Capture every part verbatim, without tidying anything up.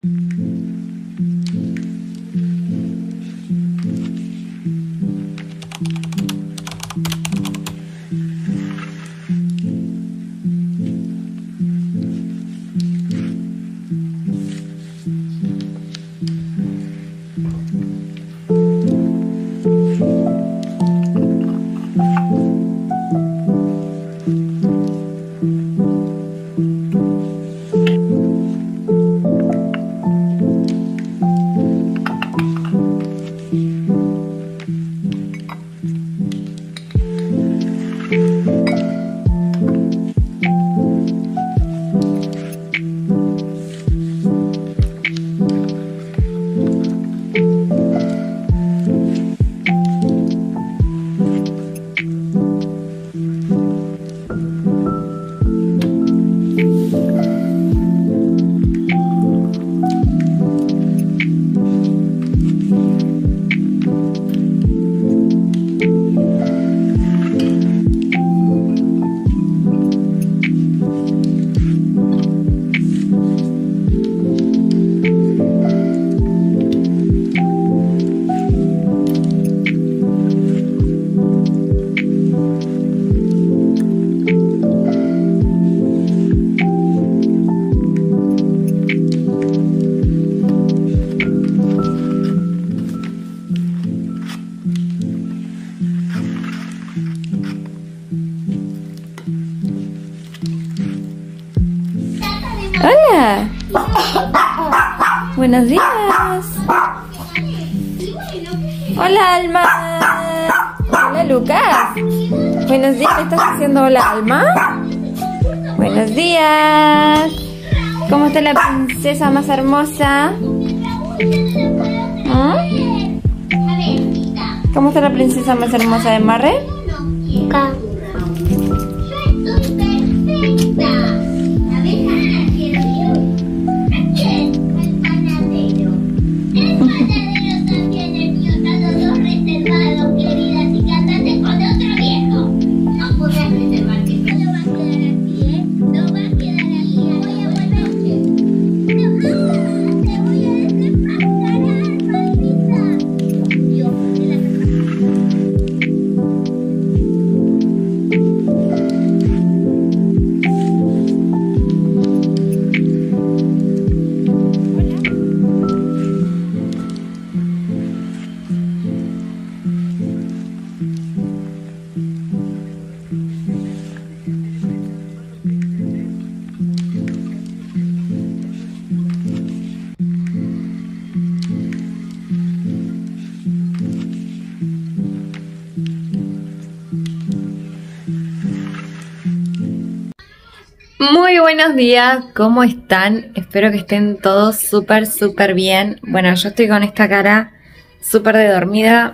Hola. Buenos días. Hola, Alma. Hola, Lucas. Buenos días. ¿Qué estás haciendo? Hola, Alma. Buenos días. ¿Cómo está la princesa más hermosa? ¿Mm? ¿Cómo está la princesa más hermosa de Marre? Acá. Muy buenos días, ¿cómo están? Espero que estén todos súper, súper bien. Bueno, yo estoy con esta cara súper de dormida.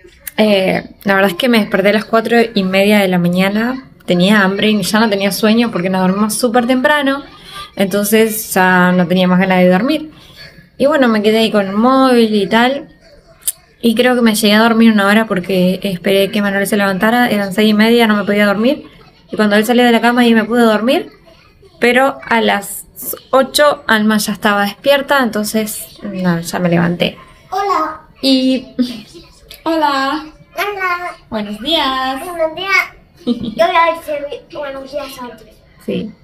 Eh, la verdad es que me desperté a las cuatro y media de la mañana. Tenía hambre y ya no tenía sueño porque nos dormimos súper temprano. Entonces ya no tenía más ganas de dormir. Y bueno, me quedé ahí con el móvil y tal. Y creo que me llegué a dormir una hora porque esperé que Manuel se levantara. Eran seis y media, no me podía dormir. Y cuando él salió de la cama y me pude dormir. Pero a las ocho Alma ya estaba despierta, entonces no, ya me levanté. Hola. Y... Hola. Hola. Buenos días. Buenos días. Yo voy a decir buenos días antes. Sí.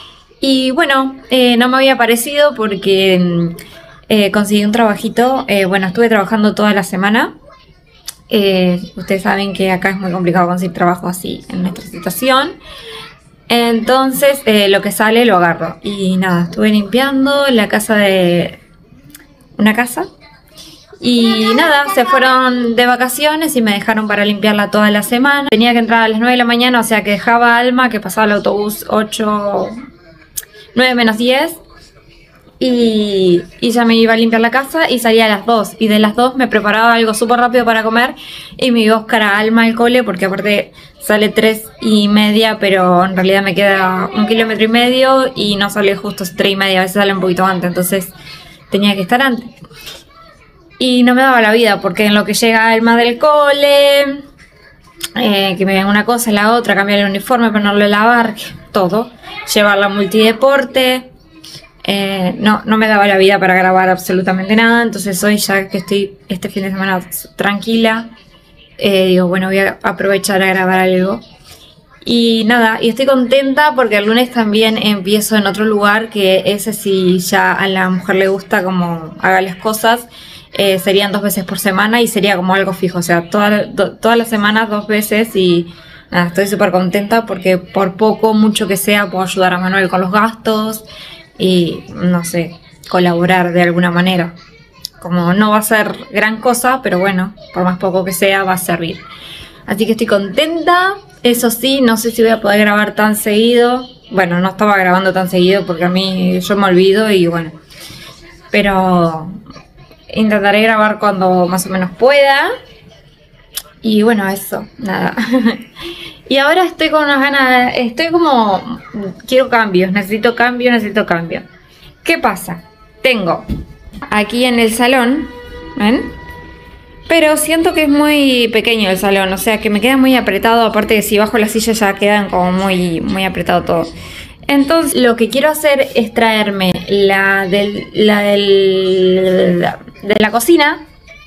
Y bueno, eh, no me había parecido porque eh, conseguí un trabajito. Eh, bueno, estuve trabajando toda la semana. Eh, ustedes saben que acá es muy complicado conseguir trabajo así en nuestra situación. Entonces eh, lo que sale lo agarro. Y nada, estuve limpiando la casa de... una casa. Y nada, se fueron de vacaciones y me dejaron para limpiarla toda la semana. Tenía que entrar a las nueve de la mañana, o sea que dejaba a Alma, que pasaba el autobús ocho, nueve menos diez. Y, y ya me iba a limpiar la casa y salía a las dos. Y de las dos me preparaba algo súper rápido para comer y me iba a buscar a Alma al cole, porque aparte sale tres y media, pero en realidad me queda un kilómetro y medio y no sale justo tres y media, a veces sale un poquito antes, entonces tenía que estar antes. Y no me daba la vida, porque en lo que llega Alma del cole, eh, que me ven una cosa, la otra, cambiar el uniforme, ponerle a lavar, todo, llevarla a multideporte. eh, no, no me daba la vida para grabar absolutamente nada. Entonces hoy, ya que estoy este fin de semana tranquila, eh, digo, bueno, voy a aprovechar a grabar algo. Y nada, y estoy contenta porque el lunes también empiezo en otro lugar, que ese, si ya a la mujer le gusta como haga las cosas, eh, serían dos veces por semana y sería como algo fijo, o sea, toda, to, todas las semanas dos veces. Y nada, estoy súper contenta porque por poco, mucho que sea, puedo ayudar a Manuel con los gastos y, no sé, colaborar de alguna manera. Como no va a ser gran cosa, pero bueno, por más poco que sea, va a servir. Así que estoy contenta. Eso sí, no sé si voy a poder grabar tan seguido. Bueno, no estaba grabando tan seguido porque a mí yo me olvido y bueno. Pero intentaré grabar cuando más o menos pueda. Y bueno, eso, nada. Y ahora estoy con unas ganas, de, estoy como, quiero cambios, necesito cambio, necesito cambio. ¿Qué pasa? Tengo aquí en el salón, ¿ven? Pero siento que es muy pequeño el salón, o sea que me queda muy apretado. Aparte de si bajo la silla ya quedan como muy, muy apretado todo. Entonces lo que quiero hacer es traerme la del, la del, de la cocina.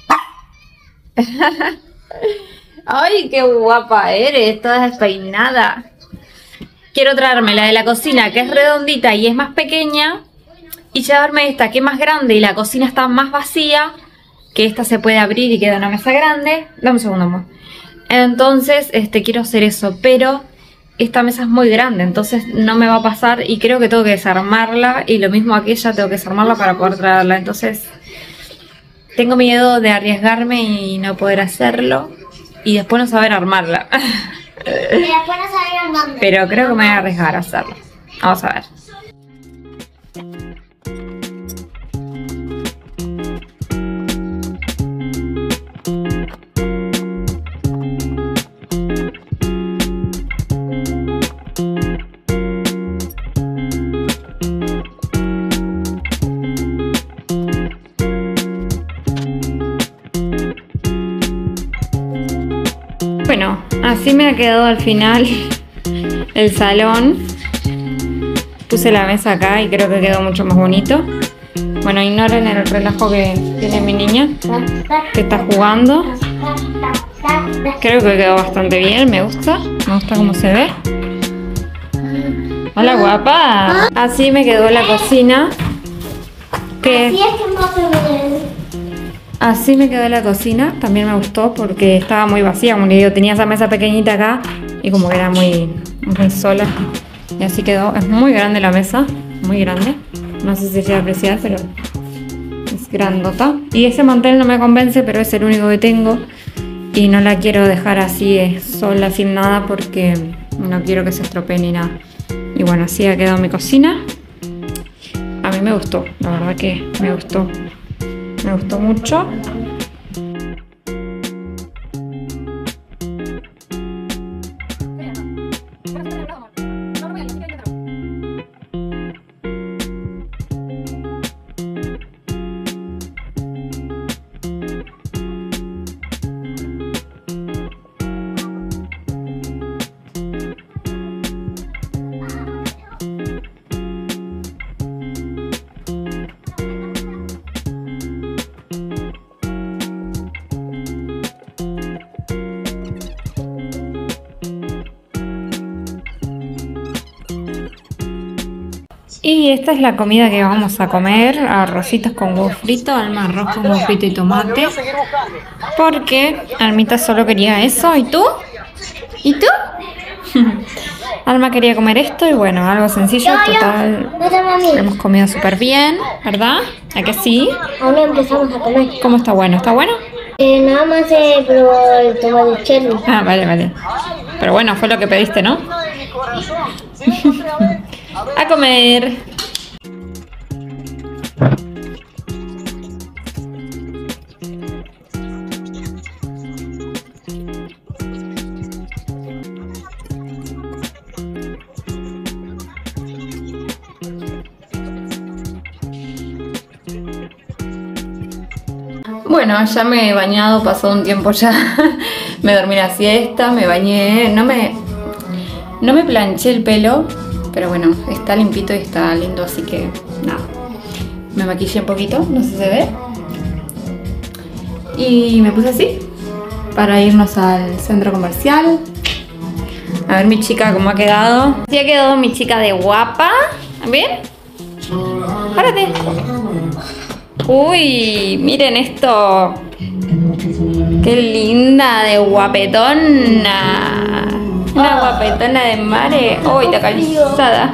Ay, qué guapa eres, toda despeinada. Quiero traerme la de la cocina, que es redondita y es más pequeña, y llevarme esta, que es más grande y la cocina está más vacía, que esta se puede abrir y queda una mesa grande. Dame un segundo, amor. Entonces, este, quiero hacer eso, pero esta mesa es muy grande, entonces no me va a pasar y creo que tengo que desarmarla, y lo mismo aquella, tengo que desarmarla para poder traerla. Entonces, tengo miedo de arriesgarme y no poder hacerlo y después no saber armarla. Y después no saber armarla. Pero creo que me voy a arriesgar a hacerlo. Vamos a ver. Bueno, así me ha quedado al final el salón. Puse la mesa acá y creo que quedó mucho más bonito. Bueno, ignoren el relajo que tiene mi niña, que está jugando. Creo que quedó bastante bien, me gusta. Me gusta cómo se ve. Hola, guapa. Así me quedó la cocina. Que Así es que más bien. Así me quedó la cocina, también me gustó porque estaba muy vacía, como le digo, tenía esa mesa pequeñita acá y como que era muy, muy sola. Y así quedó, es muy grande la mesa, muy grande. No sé si se llega a apreciar, pero es grandota. Y ese mantel no me convence, pero es el único que tengo. Y no la quiero dejar así eh, sola, sin nada, porque no quiero que se estropee ni nada. Y bueno, así ha quedado mi cocina. A mí me gustó, la verdad que me gustó. Me gustó mucho. Y esta es la comida que vamos a comer, arrocitos con huevo frito, Alma arroz con huevo frito y tomate, porque Almita solo quería eso. ¿Y tú? ¿Y tú? Alma quería comer esto y bueno, algo sencillo, total, hemos comido súper bien, ¿verdad? ¿A que sí? Ahora empezamos a comer. ¿Cómo está bueno? ¿Está bueno? Eh, nada más se probó el tomate cherry. Ah, vale, vale. Pero bueno, fue lo que pediste, ¿no? A comer. Bueno, ya me he bañado, pasó un tiempo ya. Me dormí la siesta, me bañé, no me, no me planché el pelo, pero bueno, está limpito y está lindo, así que nada. me maquillé un poquito, no sé si se ve. Y me puse así para irnos al centro comercial. A ver mi chica cómo ha quedado. Así ha quedado mi chica de guapa. ¿Bien? Párate. Uy, miren esto. Qué linda de guapetona. Una guapetona de mare. Uy, está calzada.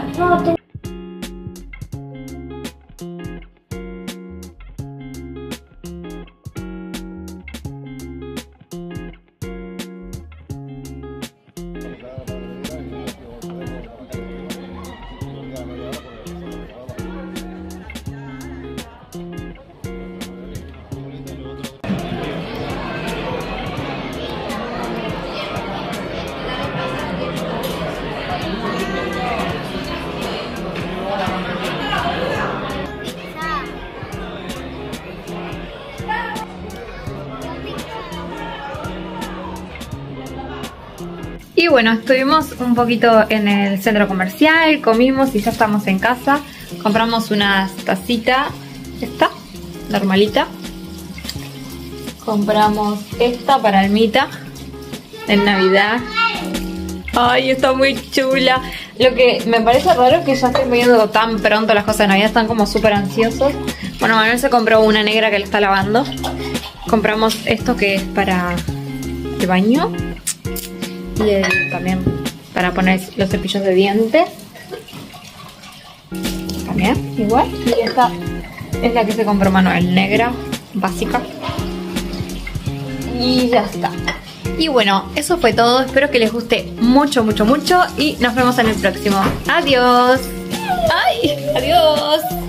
Y bueno, estuvimos un poquito en el centro comercial, comimos y ya estamos en casa. Compramos unas tacitas, esta, normalita. Compramos esta para Almita en Navidad. Ay, está muy chula. Lo que me parece raro es que ya estén viendo tan pronto las cosas de Navidad, están como súper ansiosos. Bueno, Manuel se compró una negra que le está lavando. Compramos esto que es para el baño. Y el, también para poner los cepillos de dientes. También, igual. Y esta es la que se compró Manuel, negra, básica. Y ya está. Y bueno, eso fue todo. Espero que les guste mucho, mucho, mucho. Y nos vemos en el próximo. Adiós. Ay, adiós.